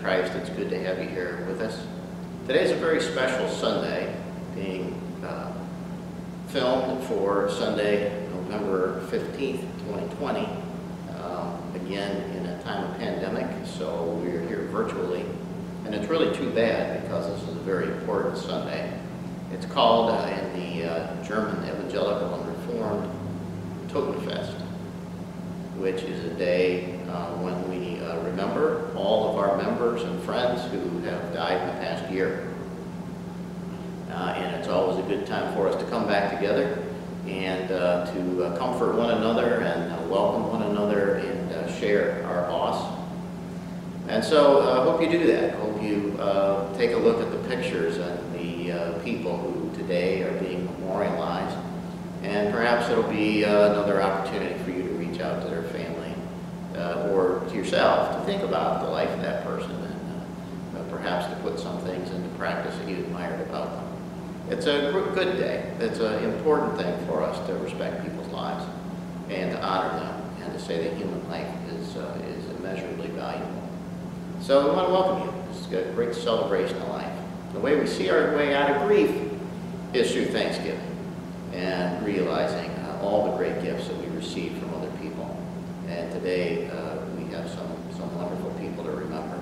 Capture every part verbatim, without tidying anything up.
Christ, it's good to have you here with us. Today's a very special Sunday, being uh, filmed for Sunday, November fifteenth, twenty twenty. Um, again, in a time of pandemic, so we're here virtually. And it's really too bad because this is a very important Sunday. It's called uh, in the uh, German Evangelical and Reformed Totenfest, which is a day uh, when we uh, remember all of our members and friends who have died in the past year. Uh, and it's always a good time for us to come back together and uh, to uh, comfort one another and uh, welcome one another and uh, share our loss. And so I uh, hope you do that. Hope you uh, take a look at the pictures and the uh, people who today are being memorialized. And perhaps it'll be uh, another opportunity for you to reach out to their family uh, or to yourself to think about the life of that person and uh, uh, perhaps to put some things into practice that you admired about them. It's a good day. It's an important thing for us to respect people's lives and to honor them and to say that human life is, uh, is immeasurably valuable. So we want to welcome you. It's a great celebration of life. The way we see our way out of grief is through Thanksgiving and realizing uh, all the great gifts that we receive from other people. And today uh, we have some, some wonderful people to remember.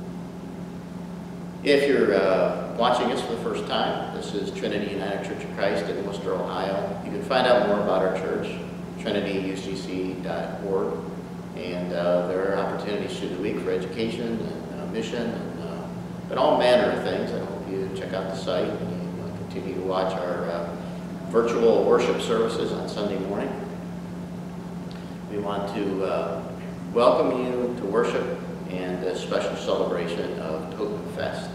If you're uh, watching us for the first time, this is Trinity United Church of Christ in Worcester, Ohio. You can find out more about our church, trinity u c c dot org. And uh, there are opportunities through the week for education and uh, mission and, uh, and all manner of things. I hope you check out the site and you uh, continue to watch our uh, virtual worship services on Sunday morning. We want to uh, welcome you to worship and a special celebration of Totenfest.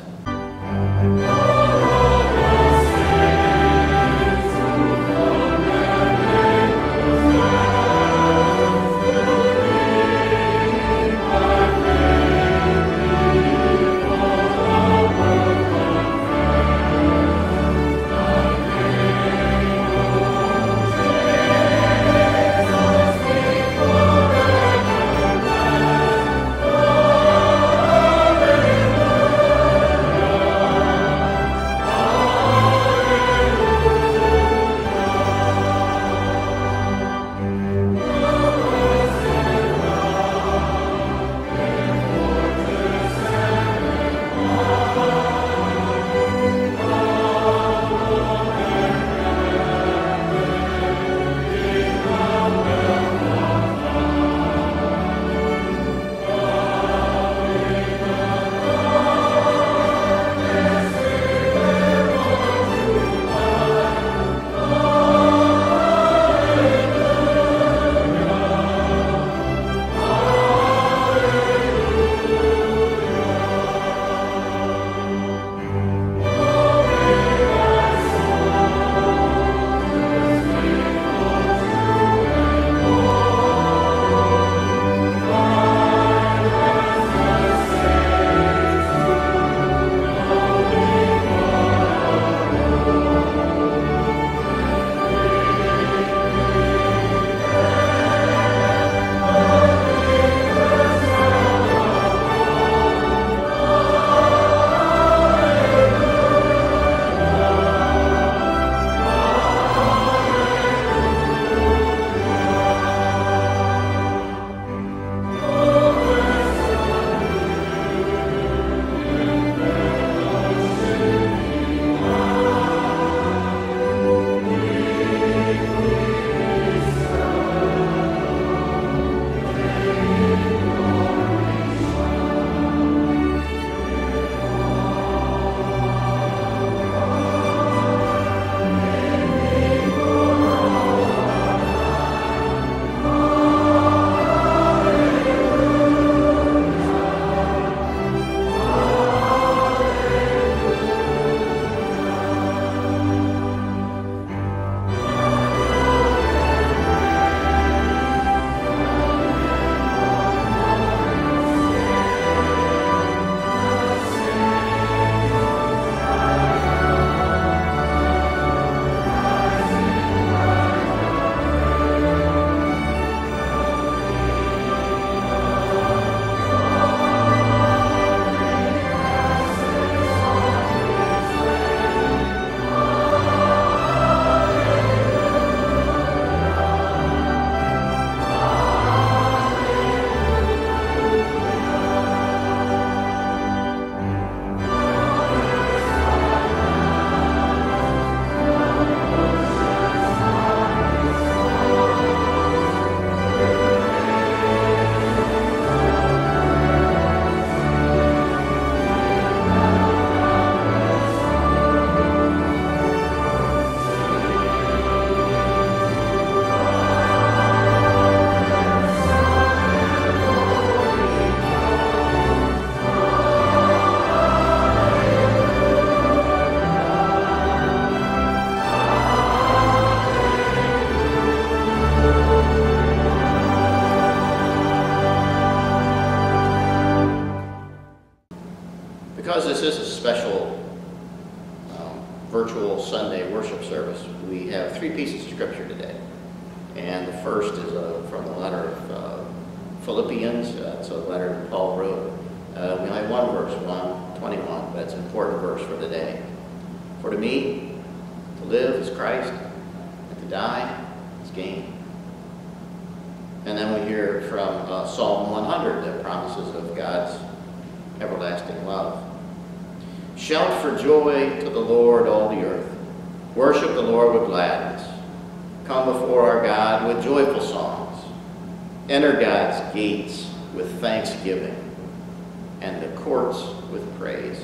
virtual Sunday worship service, we have three pieces of scripture today. And the first is uh, from the letter of uh, Philippians. Uh, it's a letter that Paul wrote. Uh, we only have one verse, one twenty-one, but it's an important verse for today. For to me, to live is Christ, and to die is gain. And then we hear from uh, Psalm one hundred, the promises of God's everlasting love. Shout for joy to the Lord, all the earth. Worship the Lord with gladness. Come before our God with joyful songs. Enter God's gates with thanksgiving and the courts with praise.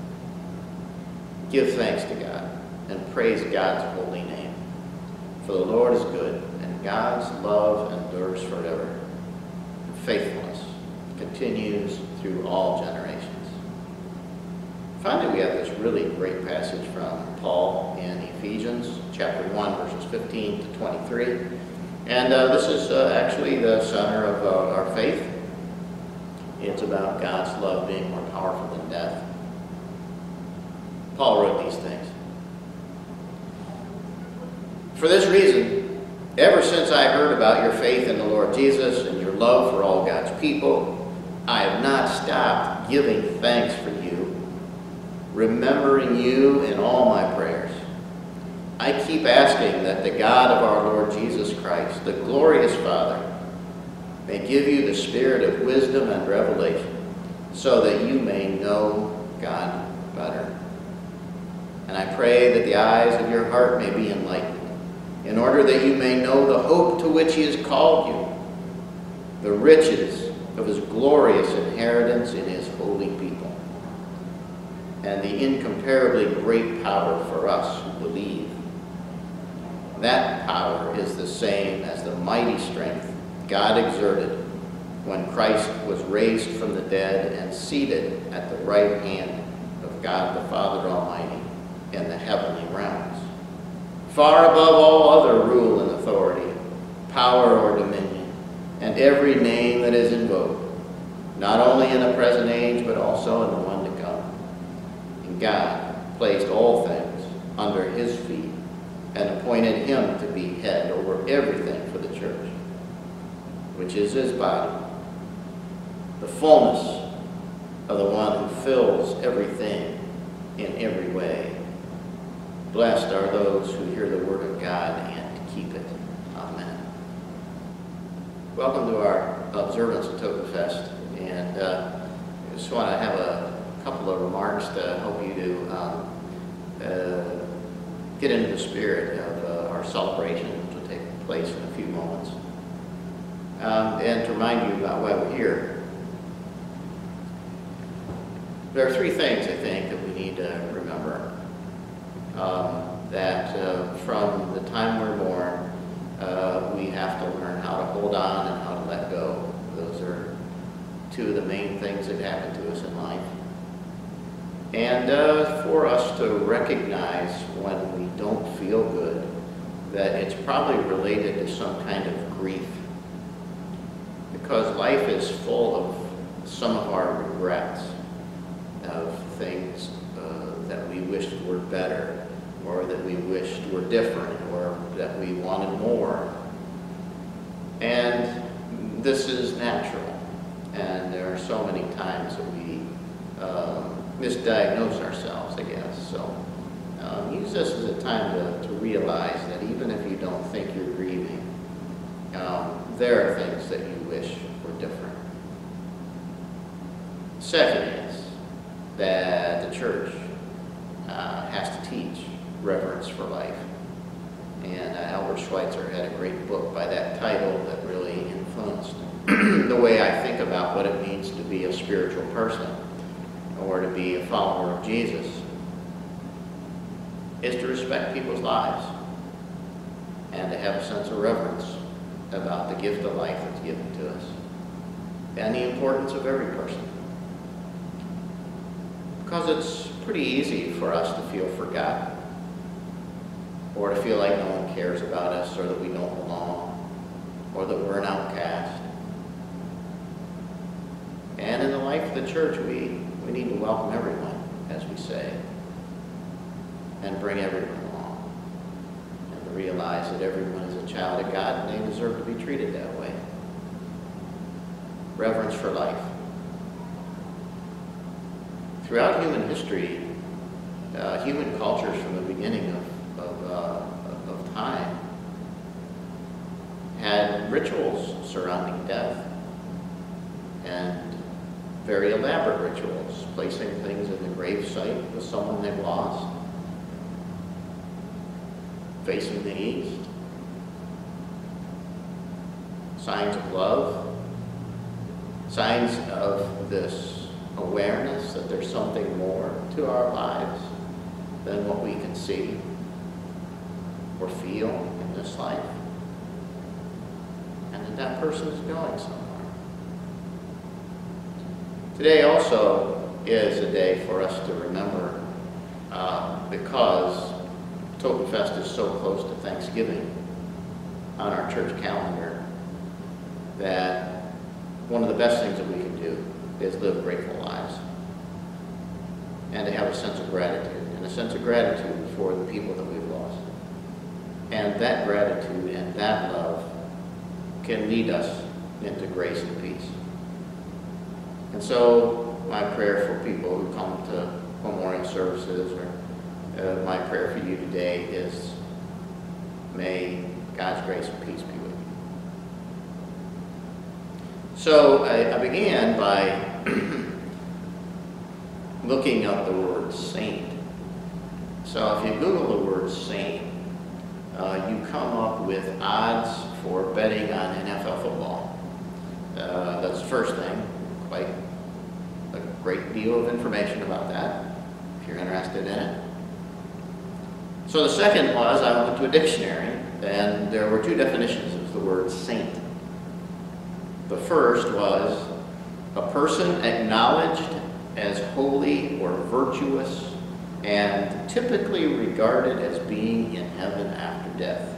Give thanks to God and praise God's holy name. For the Lord is good, and God's love endures forever. And faithfulness continues through all generations. Finally, we have this really great passage from Paul in Ephesians chapter one, verses fifteen to twenty-three. And uh, this is uh, actually the center of uh, our faith. It's about God's love being more powerful than death. Paul wrote these things. For this reason, ever since I heard about your faith in the Lord Jesus and your love for all God's people, I have not stopped giving thanks for you, remembering you in all my prayers. I keep asking that the God of our Lord Jesus Christ, the glorious Father, may give you the spirit of wisdom and revelation, so that you may know God better. And I pray that the eyes of your heart may be enlightened, in order that you may know the hope to which he has called you, the riches of his glorious inheritance in his holy people, and the incomparably great power for us who believe. That power is the same as the mighty strength God exerted when Christ was raised from the dead and seated at the right hand of God the Father Almighty in the heavenly realms, far above all other rule and authority, power or dominion, and every name that is invoked, not only in the present age, but also in the one to come. And God placed all things under his feet and appointed him to be head over everything for the church, which is his body, the fullness of the one who fills everything in every way. Blessed are those who hear the word of God and keep it. Amen. Welcome to our observance of Totenfest, and uh, I just want to have a couple of remarks to help you to um, uh, get into the spirit of uh, our celebration, which will take place in a few moments, um, and to remind you about why we're here. There are three things, I think, that we need to remember. Um, that uh, from the time we're born, uh, we have to learn how to hold on and how to let go. Those are two of the main things that happen to us in life. And uh, for us to recognize when we don't feel good, that it's probably related to some kind of grief. Because life is full of some of our regrets, of things uh, that we wished were better, or that we wished were different, or that we wanted more. And this is natural. And there are so many times that we um, misdiagnose ourselves, I guess. So um, use this as a time to, to realize that even if you don't think you're grieving, um, there are things that you wish were different. Second is that the church uh, has to teach reverence for life. And uh, Albert Schweitzer had a great book by that title that really influenced the way I think about what it means to be a spiritual person or to be a follower of Jesus, is to respect people's lives and to have a sense of reverence about the gift of life that's given to us and the importance of every person. Because it's pretty easy for us to feel forgotten, or to feel like no one cares about us, or that we don't belong, or that we're an outcast. And in the life of the church, we, we need to welcome everyone, as we say. and bring everyone along. And to realize that everyone is a child of God and they deserve to be treated that way. Reverence for life. Throughout human history, uh, human cultures from the beginning of, of, uh, of time had rituals surrounding death, and very elaborate rituals, placing things in the grave site with someone they've lost, facing the east, signs of love, signs of this awareness that there's something more to our lives than what we can see or feel in this life, and that that person is going somewhere. Today also is a day for us to remember, uh, because Totenfest is so close to Thanksgiving on our church calendar, that one of the best things that we can do is live grateful lives and to have a sense of gratitude, and a sense of gratitude for the people that we've lost. And that gratitude and that love can lead us into grace and peace. And so my prayer for people who come to memorial services, or uh, my prayer for you today is, may God's grace and peace be with you. So I, I began by looking up the word saint. So if you Google the word saint, uh, you come up with odds for betting on N F L football. Uh, that's the first thing. Quite a great deal of information about that, if you're interested in it. So the second was, I went to a dictionary, and there were two definitions of the word saint. The first was a person acknowledged as holy or virtuous and typically regarded as being in heaven after death.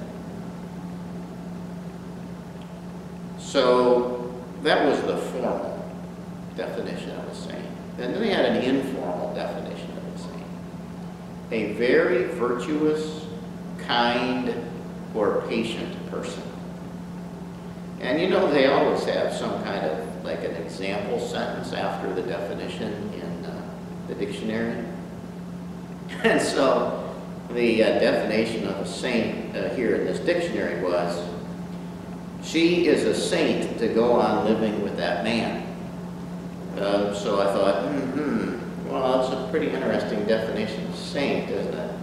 So that was the formal definition of a saint. And then they had an informal definition of a saint. A very virtuous, kind, or patient person. And you know, they always have some kind of like an example sentence after the definition in uh, the dictionary. And so the uh, definition of a saint uh, here in this dictionary was, she is a saint to go on living with that man. Uh, so I thought, hmm, well, that's a pretty interesting definition of saint, isn't it?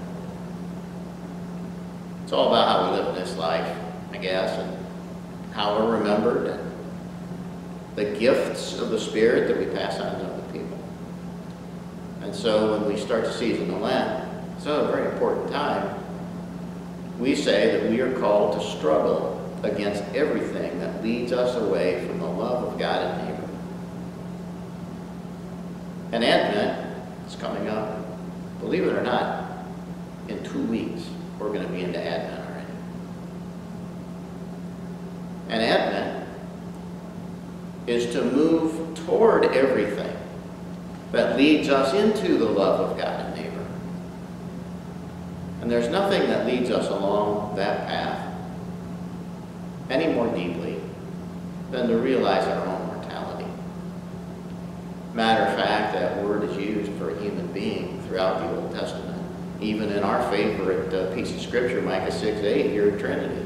It's all about how we live in this life, I guess, and how we're remembered, and the gifts of the Spirit that we pass on to other people. And so when we start the season of Lent, it's a very important time, we say that we are called to struggle against everything that leads us away from the love of God and neighbor. And Advent is coming up. Believe it or not, in two weeks, we're going to be into Advent already. And Advent is to move toward everything that leads us into the love of God and neighbor. And there's nothing that leads us along that path any more deeply than to realize our own mortality. Matter of fact, that word is used for a human being throughout the Old Testament. Even in our favorite uh, piece of scripture, Micah six eight, your Trinity.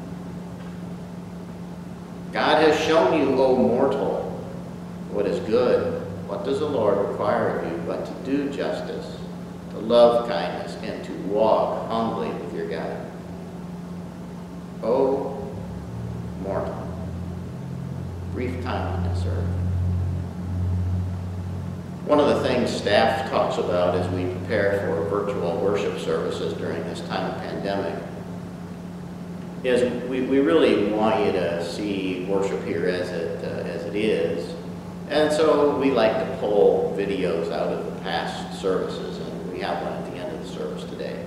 God has shown you, O mortal, what is good. What does the Lord require of you but to do justice, to love kindness, and to walk humbly with your God? O mortal, brief time on this earth. One of the things staff talks about as we prepare for virtual worship services during this time of pandemic is we, we really want you to see worship here as it, uh, as it is. And so we like to pull videos out of the past services, and we have one at the end of the service today.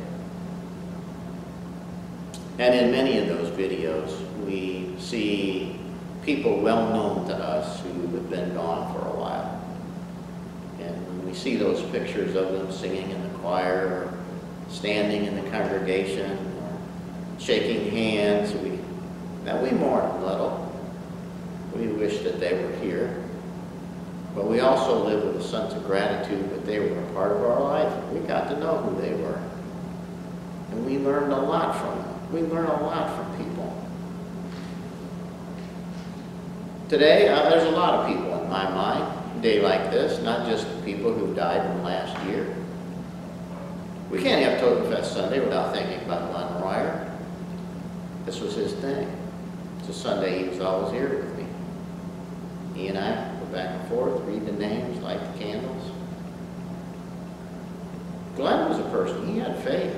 And in many of those videos, we see people well known to us who have been gone for a while. And when we see those pictures of them singing in the choir, standing in the congregation, or shaking hands. We, now we mourn a little. We wish that they were here. But we also live with a sense of gratitude that they were a part of our life. We got to know who they were. And we learned a lot from them. We learn a lot from people. Today, uh, there's a lot of people in my mind, a day like this, not just people who died in the last year. We can't have Totenfest Sunday without thinking about Glenn Royer. This was his thing. It's a Sunday he was always here with me. He and I go back and forth, read the names, light the candles. Glenn was a person, he had faith.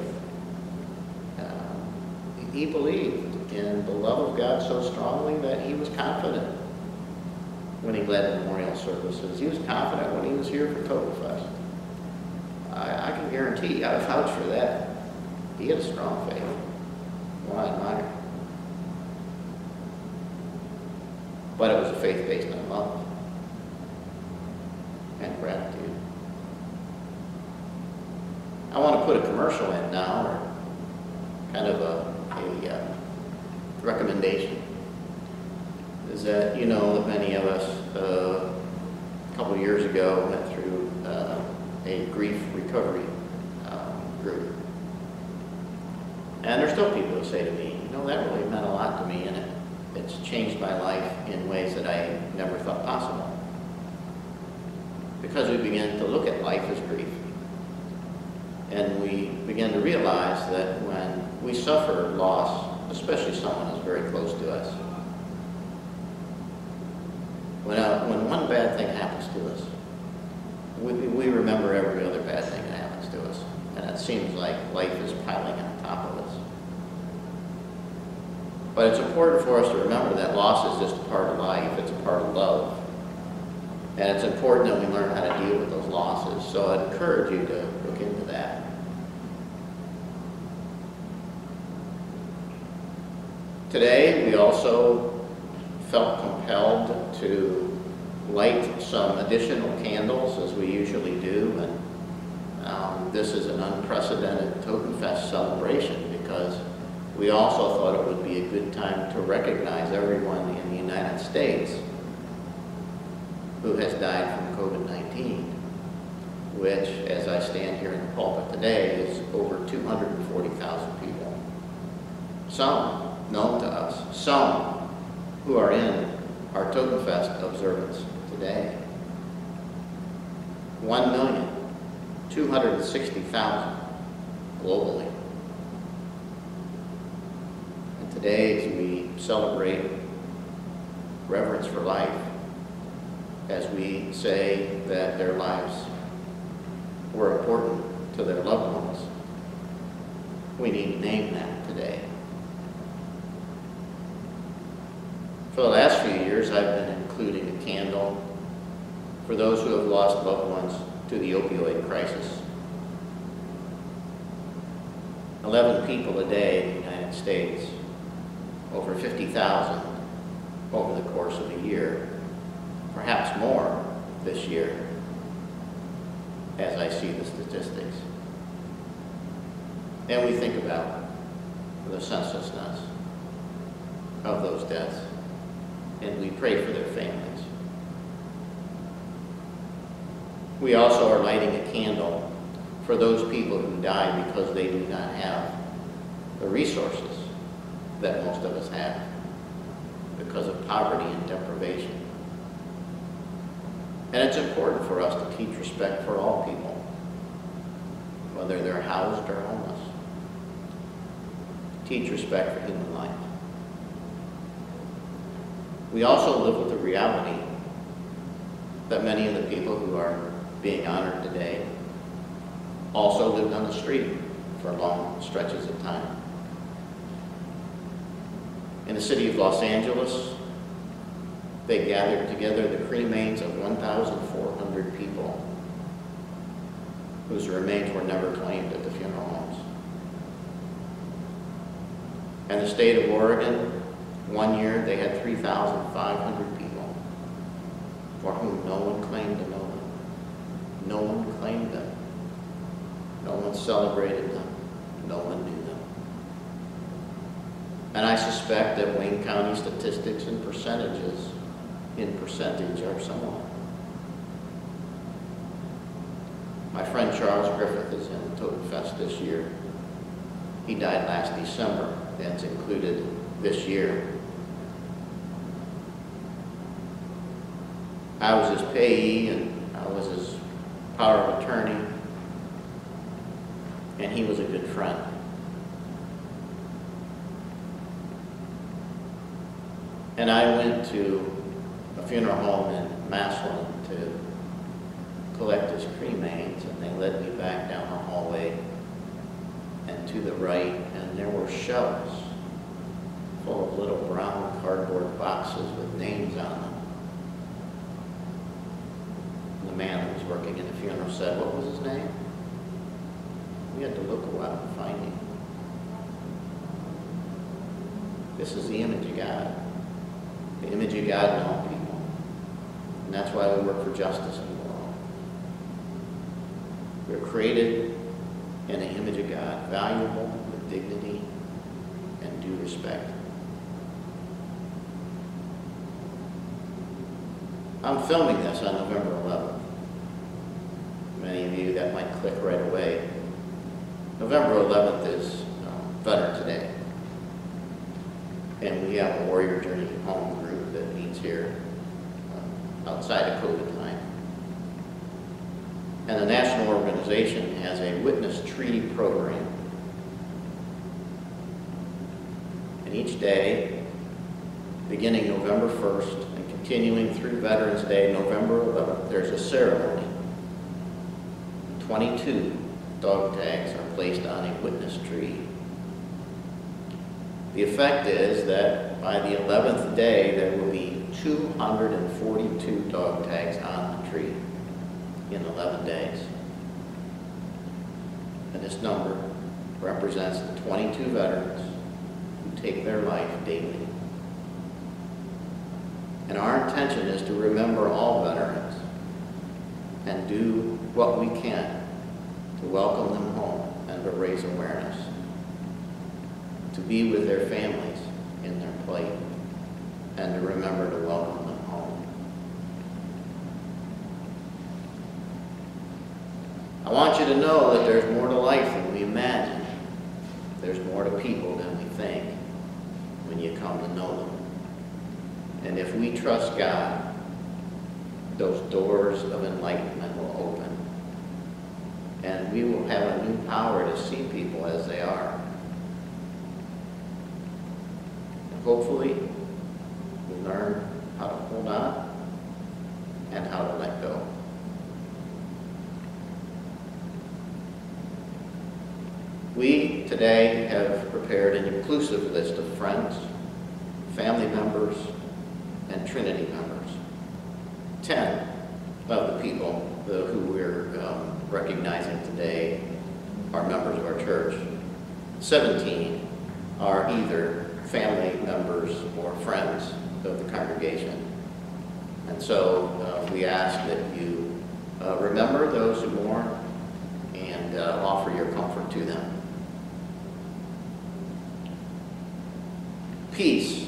Uh, he believed in the love of God so strongly that he was confident when he led memorial services. He was confident when he was here for Totenfest. I, I can guarantee, I vouch for that. He had a strong faith. One I admire. But it was a faith based on love and gratitude. I want to put a commercial in now, or kind of a, a uh, recommendation. Is that, you know, that many of us uh, a couple of years ago went through uh, a grief recovery um, group. And there's still people who say to me, you know, that really meant a lot to me, and it, it's changed my life in ways that I never thought possible. Because we began to look at life as grief. And we began to realize that when we suffer loss, especially someone who's very close to us, When, uh, when one bad thing happens to us, we, we remember every other bad thing that happens to us. And it seems like life is piling on top of us. But it's important for us to remember that loss is just a part of life. It's a part of love. And it's important that we learn how to deal with those losses. So I'd encourage you to look into that. Today, we also felt compelled to light some additional candles as we usually do, and um, this is an unprecedented Totenfest celebration because we also thought it would be a good time to recognize everyone in the United States who has died from COVID nineteen, which, as I stand here in the pulpit today, is over two hundred forty thousand people. Some known to us, some who are in our Totenfest observance today. one million two hundred sixty thousand globally. And today, as we celebrate reverence for life, as we say that their lives were important to their loved ones, we need to name that today. For the last few years, I've been including a candle for those who have lost loved ones to the opioid crisis. eleven people a day in the United States, over fifty thousand over the course of a year, perhaps more this year, as I see the statistics. And we think about the senselessness of those deaths, and we pray for their families. We also are lighting a candle for those people who die because they do not have the resources that most of us have because of poverty and deprivation. And it's important for us to teach respect for all people, whether they're housed or homeless. Teach respect for human life. We also live with the reality that many of the people who are being honored today also lived on the street for long stretches of time. In the city of Los Angeles, they gathered together the cremains of one thousand four hundred people whose remains were never claimed at the funeral homes. And the state of Oregon, one year they had three thousand five hundred people for whom no one claimed to know them. No one claimed them. No one celebrated them. no one knew them. And I suspect that Wayne County statistics and percentages, in percentage, are similar. My friend Charles Griffith is in Totenfest this year. He died last December. That's included this year. I was his payee and I was his power of attorney, and he was a good friend. And I went to a funeral home in Massillon to collect his cremains, and they led me back down the hallway and to the right, and there were shelves full of little brown cardboard boxes with names on them. The man who was working in the funeral said, "What was his name?" We had to look a while to find him. This is the image of God. The image of God in all people. And that's why we work for justice in the world. We're created in the image of God, valuable with dignity and due respect. I'm filming this on November eleventh. Many of you, that might click right away. November eleventh is um, Veterans Day. And we have a Warrior Journey Home group that meets here uh, outside of COVID time. And the national organization has a witness tree program. And each day, beginning November first and continuing through Veterans Day, November eleventh, there's a ceremony. twenty-two dog tags are placed on a witness tree. The effect is that by the eleventh day, there will be two hundred forty-two dog tags on the tree in eleven days. And this number represents the twenty-two veterans who take their life daily. And our intention is to remember all veterans and do what we can to welcome them home and to raise awareness, to be with their families in their plight, and to remember to welcome them home. I want you to know that there's more to life than we imagine. There's more to people than we think when you come to know them. And if we trust God, those doors of enlightenment will open. And we will have a new power to see people as they are. And hopefully, we learn how to hold on and how to let go. We today have prepared an inclusive list of friends, family members, and Trinity members. Ten of the people the, who we're um, recognizing today are members of our church. Seventeen are either family members or friends of the congregation. And so uh, we ask that you uh, remember those who mourn and uh, offer your comfort to them. Peace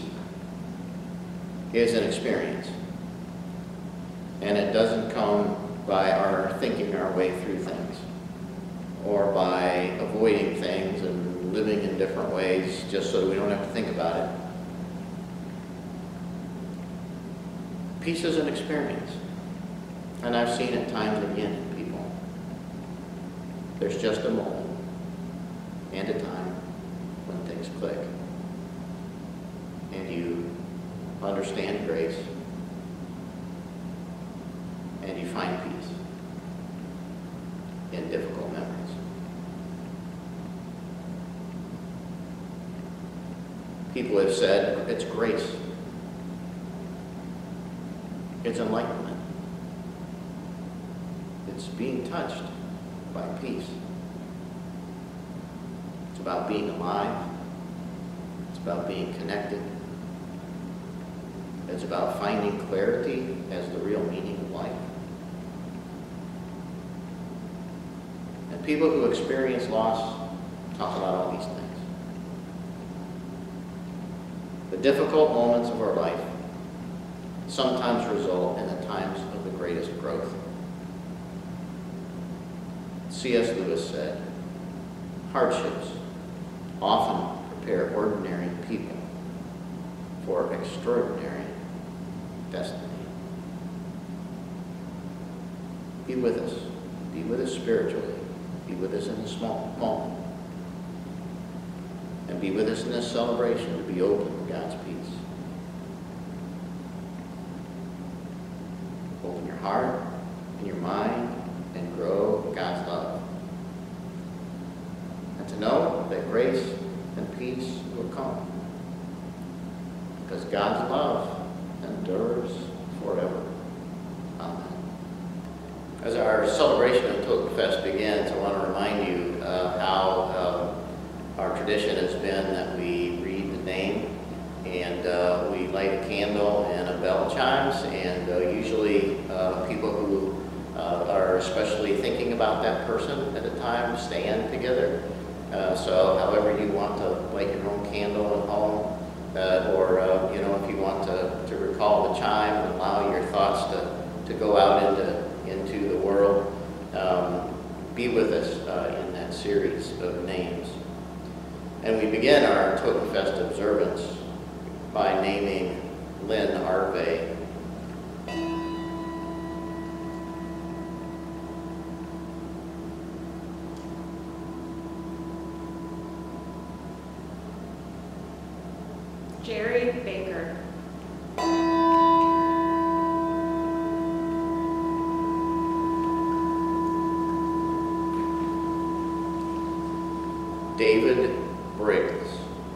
is an experience, and it doesn't come by our thinking our way through things or by avoiding things and living in different ways just so that we don't have to think about it. Peace is an experience, and I've seen it time and again in people. There's just a moment and a time when things click, and you understand grace, and you find peace in difficult memories. People have said it's grace. It's enlightenment. It's being touched by peace. It's about being alive. It's about being connected. It's about finding clarity as the real meaning of life. And people who experience loss talk about all these things. The difficult moments of our life sometimes result in the times of the greatest growth. C S Lewis said, hardships often prepare ordinary people for extraordinary destiny. Be with us. Be with us spiritually. Be with us in a small moment. And be with us in this celebration to be open to God's peace. Open your heart and your mind and grow God's love. And to know that grace and peace will come. Because God's love endures forever. Amen. As our celebration of Totenfest begins, I want to remind you uh, how uh, our tradition has been that we read the name and uh, we light a candle and a bell chimes, and uh, usually uh, people who uh, are especially thinking about that person at a time stand together. Uh, so however you want to light your own candle at home, uh, or uh, you know, if you want to, to recall the chime and allow your thoughts to, to go out into, into the world, um, be with us uh, in that series of names. And we begin our Totenfest observance by naming Lynn Arvey. Jerry Baker. David Briggs.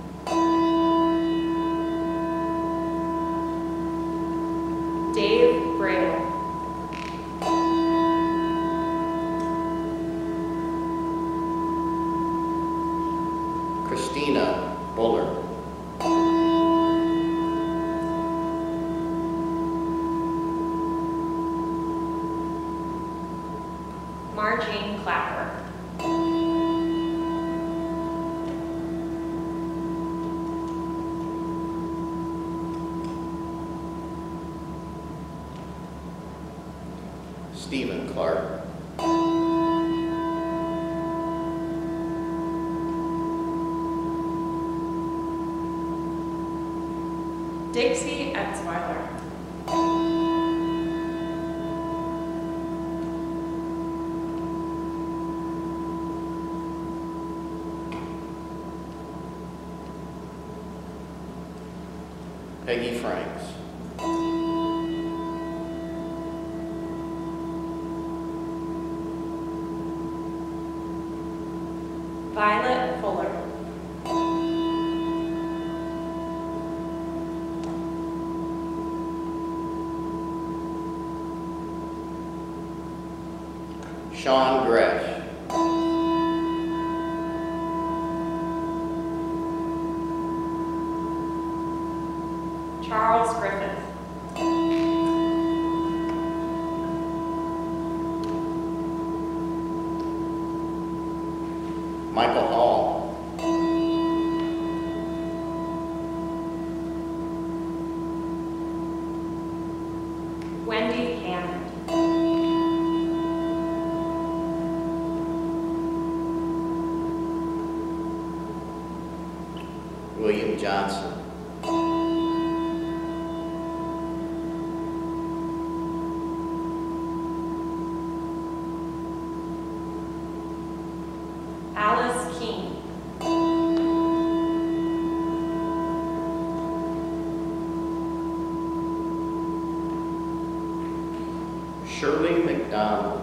Dave Braille. Christina Buller. Margene Clapper. Stephen Clark. Dixie Etzweiler. Peggy Franks. Violet Fuller. Sean Gresh. Charles Griffith. Michael Hall. Wendy Hammond. William Johnson. Alice King. Shirley McDonald.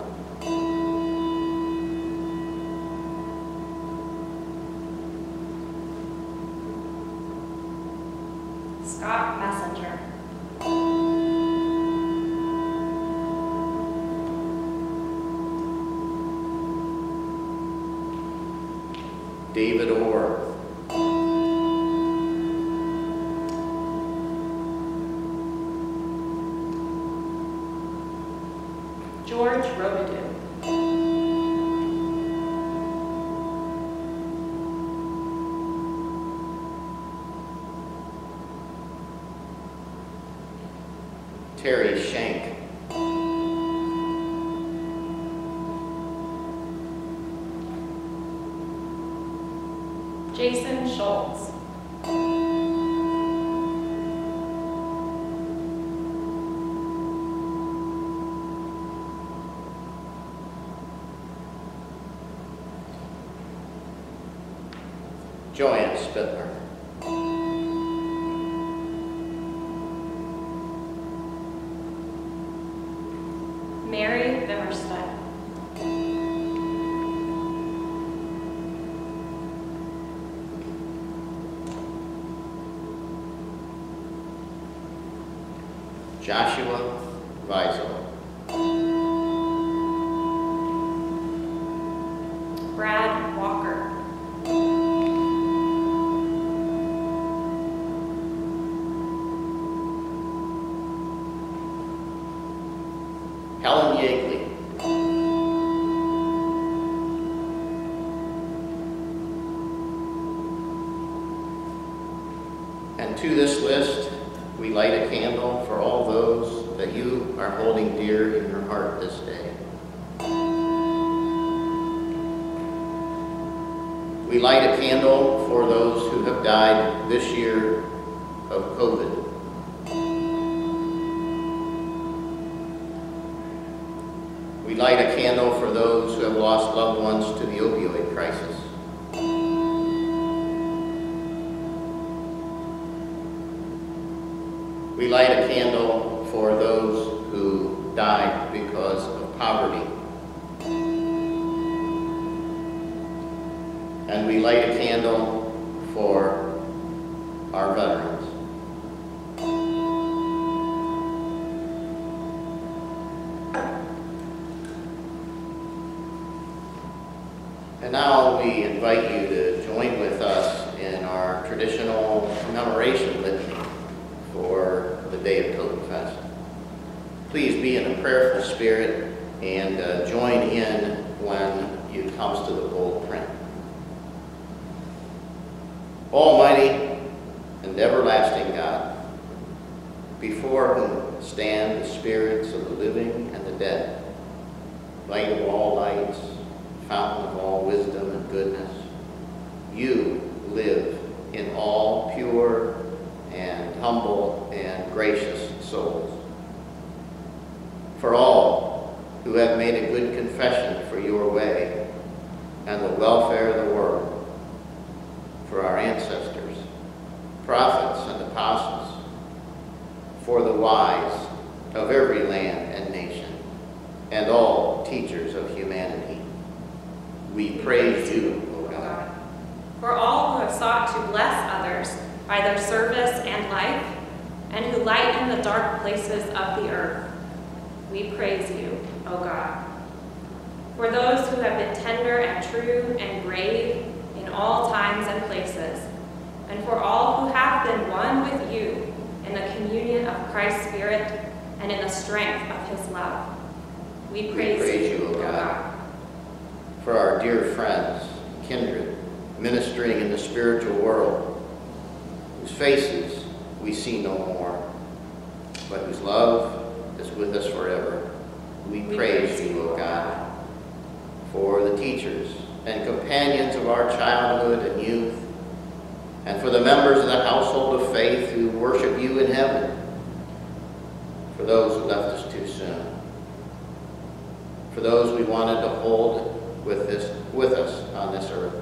Scott Messenger. David Orr. George Robidoux. Terry Shank, Jason Schultz. Joanne Spittler, Mary Vimmerstedt. Joshua Weisel, Brad Walker. Helen Yeagley, and to this list, we light a candle for all those that you are holding dear in your heart this day. We light a candle for those who have died this year of COVID. We light a candle for those who have lost loved ones to the opioid crisis. We light a candle for those who died because of poverty. And we light a candle for our veterans. And now we invite you to join with us in our traditional commemoration litany for the day of Totenfest. Please be in a prayerful spirit and uh, join in when it comes to the bold print. Almighty and everlasting God, before whom stand the spirits of the living and the dead, light of all lights, fountain of all wisdom and goodness, you live in all pure and humble and gracious souls. For all who have made a good confession for your way and the welfare of the world, for our ancestors, prophets and apostles, for the wise of every land and nation, and all teachers of humanity, we praise you, O God. For all who have sought to bless others by their service and life, and who lighten the dark places of the earth, we praise you, O God. For those who have been tender and true and brave in all times and places, and for all who have been one with you in the communion of Christ's Spirit and in the strength of his love, we praise, we praise you, you, O God. God. For our dear friends, kindred, ministering in the spiritual world, whose faces we see no more, but whose love is with us forever, we, we praise, praise you, O God. For the teachers and companions of our childhood and youth, and for the members of the household of faith who worship you in heaven, for those who left us too soon, for those we wanted to hold with this with us on this earth.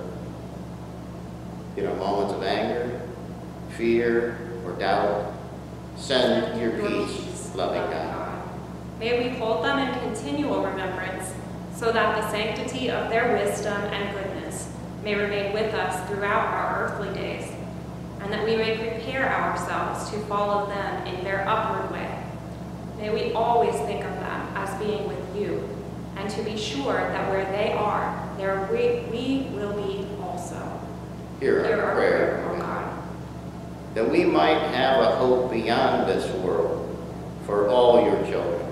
In our moments of anger, fear, or doubt, send your peace, loving God. May we hold them in continual remembrance, so that the sanctity of their wisdom and goodness may remain with us throughout our earthly days, and that we may prepare ourselves to follow them in their upward way. May we always think of them as being with you, and to be sure that where they are, there we, we will be also. Hear Hear our our prayer, prayer, O God. That we might have a hope beyond this world for all your children,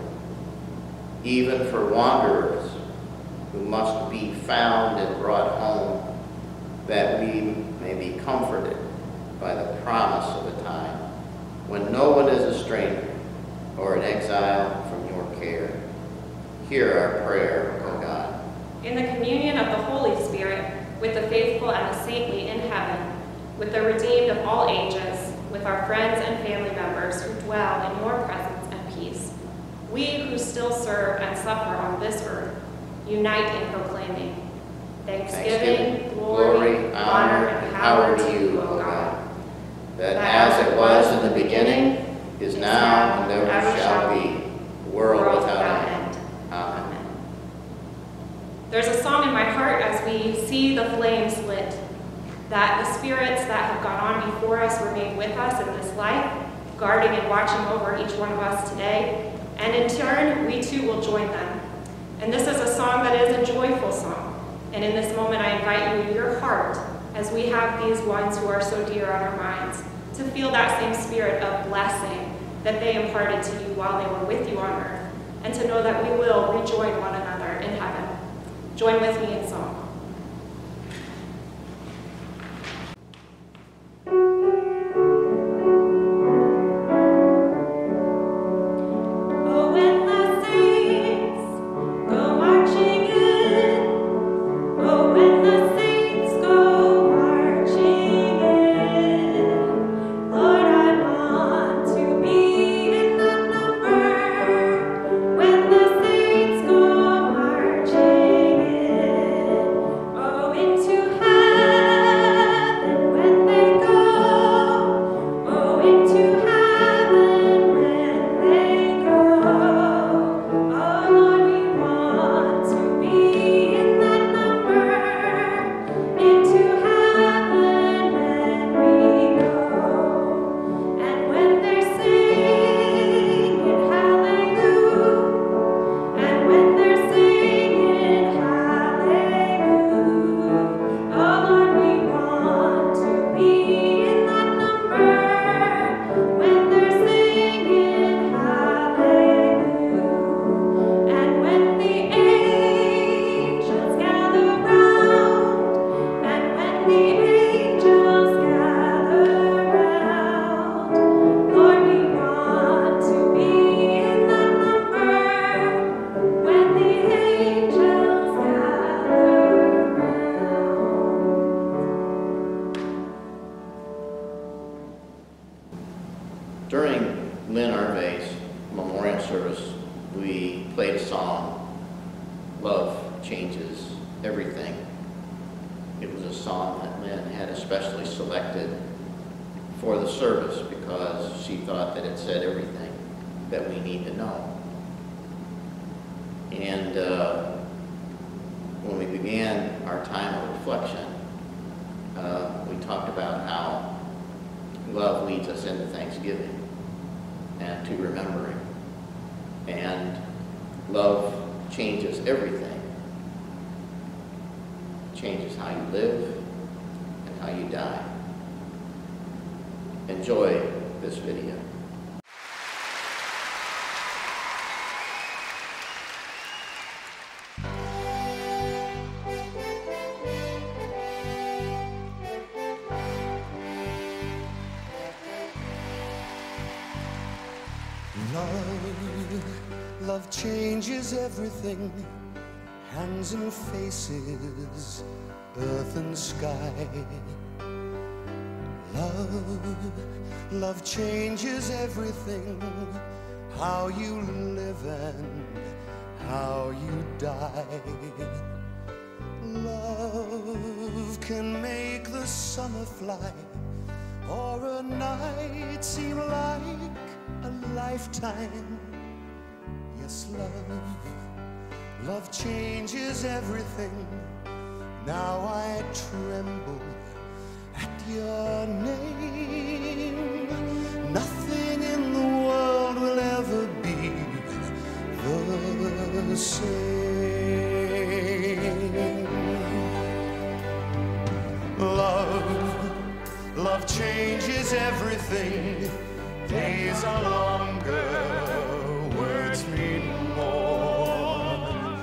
even for wanderers who must be found and brought home, that we may be comforted by the promise of a time when no one is a stranger, or in exile from your care. Hear our prayer, O God. In the communion of the Holy Spirit, with the faithful and the saintly in heaven, with the redeemed of all ages, with our friends and family members who dwell in your presence and peace, we who still serve and suffer on this earth, unite in proclaiming thanksgiving, Thanksgiving, glory, glory, honor, and power to you, O God, that as it was in the beginning, is now, and ever shall be, world without end. Amen. There's a song in my heart as we see the flames lit, that the spirits that have gone on before us remain with us in this life, guarding and watching over each one of us today, and in turn, we too will join them. And this is a song that is a joyful song. And in this moment, I invite you in your heart, as we have these ones who are so dear on our minds, to feel that same spirit of blessing that they imparted to you while they were with you on earth, and to know that we will rejoin one another in heaven. Join with me in song. During Lynn Arvay's memorial service, we played a song, Love Changes Everything. It was a song that Lynn had especially selected for the service because she thought that it said everything that we need to know. And uh, when we began our time of reflection, uh, we talked about how love leads us into thanksgiving and to remembering. And love changes everything. It changes how you live and how you die. Enjoy this video. Love, love changes everything, hands and faces, earth and sky. Love, love changes everything, how you live and how you die. Love can make the summer fly, or a night seem like a lifetime. Yes, love, love changes everything. Now I tremble at your name. Nothing in the world will ever be the same. Love, love changes everything. Days are longer, words mean more.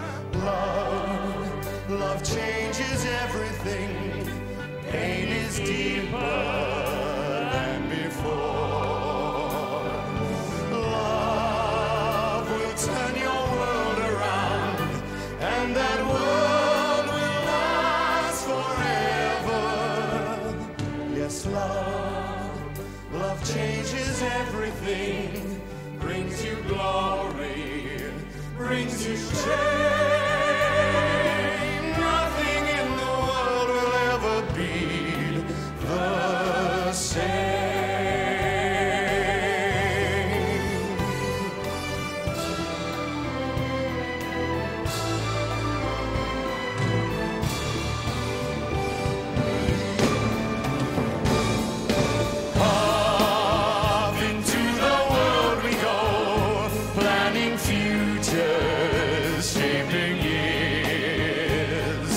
Love, love changes everything. Pain is deeper than before. Love turn your world around, and that world will last forever. Yes, love, love changes everything, brings you glory, brings you shame. Nothing in the world will ever be the same. Off into the world we go, planning futures, shaping years.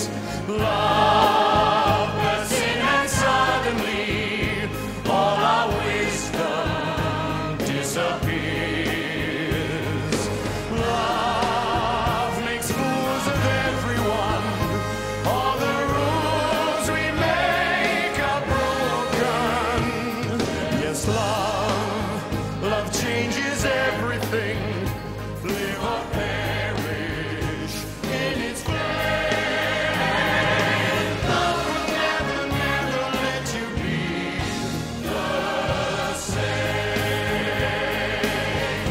Love bursts in and suddenly all our wisdom disappears. Love makes fools of everyone. All the rules we make are broken. Yes, love, love changes everything. Live or perish in its flame. Love will never, never let you be the same.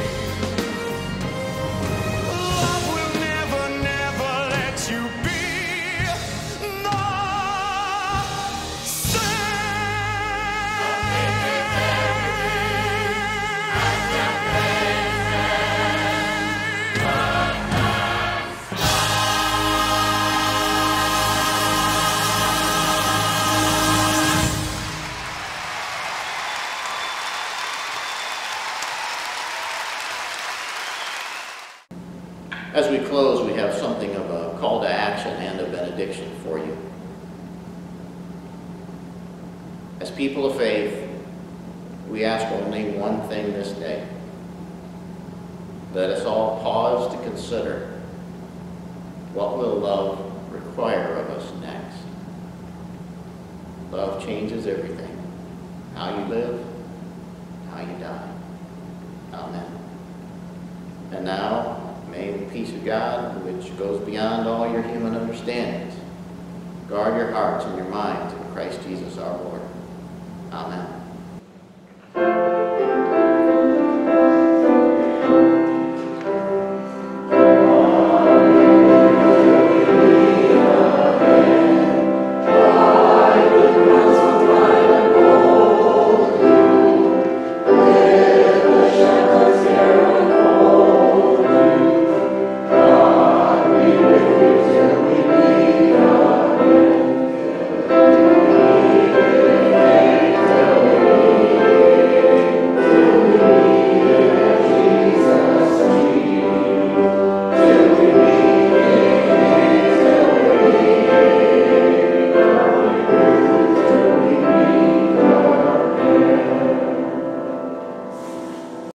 Love will never, never let you be the As we close, we have something of a call to action and a benediction for you. As people of faith, we ask only one thing this day. Let us all pause to consider, what will love require of us next? Love changes everything. How you live, how you die. Amen. And now, may the peace of God, which goes beyond all your human understandings, guard your hearts and your minds in Christ Jesus our Lord. Amen.